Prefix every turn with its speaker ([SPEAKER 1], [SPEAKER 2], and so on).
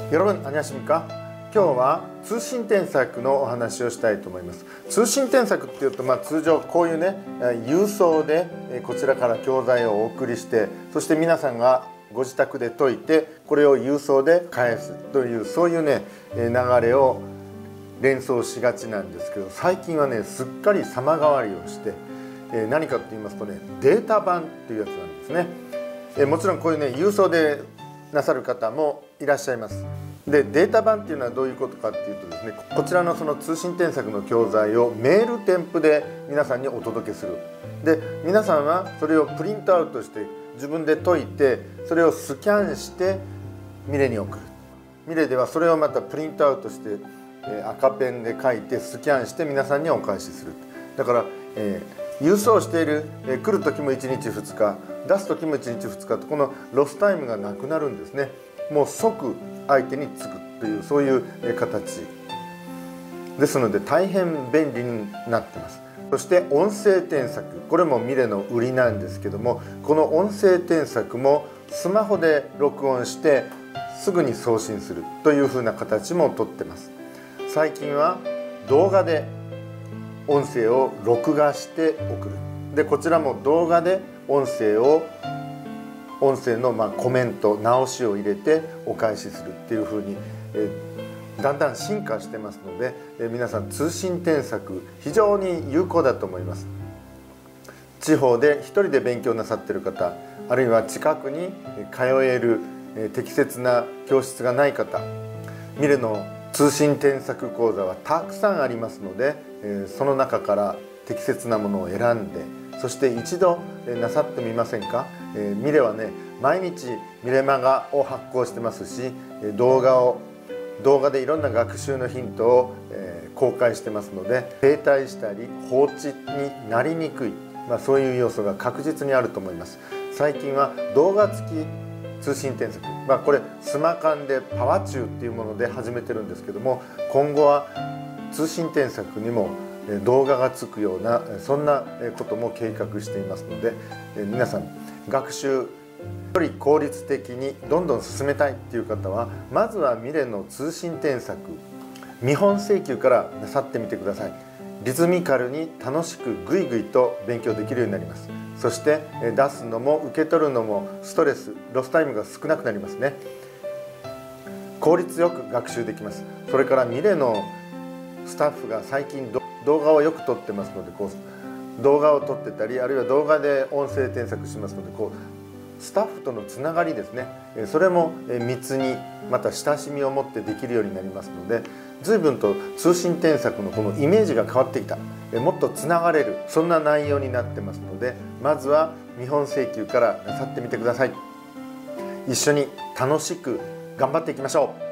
[SPEAKER 1] 여러분 안녕하십니까? 今日は通信添削のお話をしたいと思います。通信添削っていうと、通常こういうね郵送でこちらから教材をお送りして、そして皆さんがご自宅で解いてこれを郵送で返すという、そういうね流れを連想しがちなんですけど、最近はねすっかり様変わりをして、何かと言いますとね、データ版っていうやつなんですね。もちろんこういうね郵送でなさる方もいらっしゃいます。でデータ版っていうのはどういうことかっていうとですね、こちらのその通信添削の教材をメール添付で皆さんにお届けする。で皆さんはそれをプリントアウトして自分で解いて、それをスキャンしてミレに送る。ミレではそれをまたプリントアウトして赤ペンで書いてスキャンして皆さんにお返しする。だから、郵送している、来る時も1日2日出す時も1日2日と、このロスタイムがなくなるんですね。もう即相手につくという、そういう形ですので大変便利になってます。そして音声添削、これもミレの売りなんですけども、この音声添削もスマホで録音してすぐに送信するというふうな形もとってます。最近は動画で音声を録画して送る。でこちらも動画で音声のコメント直しを入れてお返しするっていうふうに、だんだん進化してますので、皆さん通信添削非常に有効だと思います。地方で一人で勉強なさっている方、あるいは近くに通える適切な教室がない方、ミレの通信添削講座はたくさんありますので、その中から適切なものを選んで、そして一度なさってみませんか？ミレはね毎日ミレマガを発行してますし、動画でいろんな学習のヒントを公開してますので、停滞したり放置になりにくい、そういう要素が確実にあると思います。最近は動画付き通信添削、これスマカンでパワチューっていうもので始めてるんですけども、今後は通信添削にも動画がつくような、そんなことも計画していますので、皆さん学習より効率的にどんどん進めたいっていう方は、まずはミレの通信添削見本請求からなさってみてください。リズミカルに楽しくぐいぐいと勉強できるようになります。そして出すのも受け取るのもストレス、ロスタイムが少なくなりますね。効率よく学習できます。それからミレのスタッフが最近動画をよく撮ってますので、動画を撮ってたり、あるいは動画で音声添削しますので、スタッフとのつながりですね、それも密にまた親しみを持ってできるようになりますので、随分と通信添削のこのイメージが変わってきた、もっとつながれる、そんな内容になってますので、まずは見本請求からなさってみてください。一緒に楽しく頑張っていきましょう。